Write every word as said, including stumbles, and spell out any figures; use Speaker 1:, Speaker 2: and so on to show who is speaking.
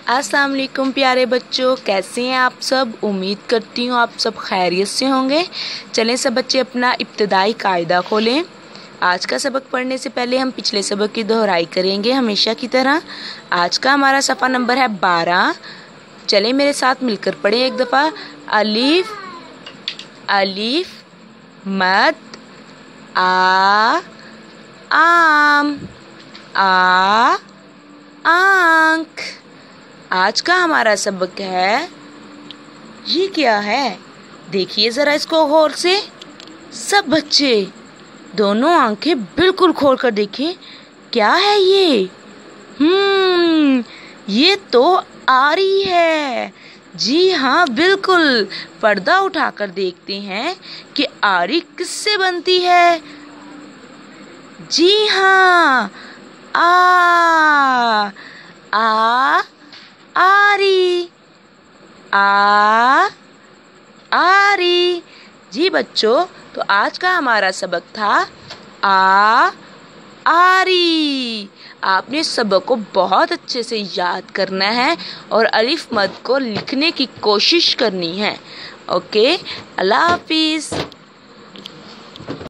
Speaker 1: अस्सलाम वालेकुम प्यारे बच्चों, कैसे हैं आप सब। उम्मीद करती हूँ आप सब खैरियत से होंगे। चलें सब बच्चे अपना इब्तिदाई कायदा खोलें। आज का सबक पढ़ने से पहले हम पिछले सबक की दोहराई करेंगे हमेशा की तरह। आज का हमारा सफ़ा नंबर है बारह। चलें मेरे साथ मिलकर पढ़ें एक दफ़ा। अलिफ अलिफ मद आ आम आ आंख। आज का हमारा सबक है, ये क्या है देखिए ज़रा इसको गौर से। सब बच्चे दोनों आंखें बिल्कुल खोल कर देखें, क्या है ये। हम्म ये तो आरी है। जी हाँ बिल्कुल। पर्दा उठाकर देखते हैं कि आरी किससे बनती है। जी हाँ आ आ आरी आ आरी। जी बच्चों, तो आज का हमारा सबक था आ आरी। आपने सबक को बहुत अच्छे से याद करना है और अलिफ मद को लिखने की कोशिश करनी है। ओके, अल्लाह हाफिज़।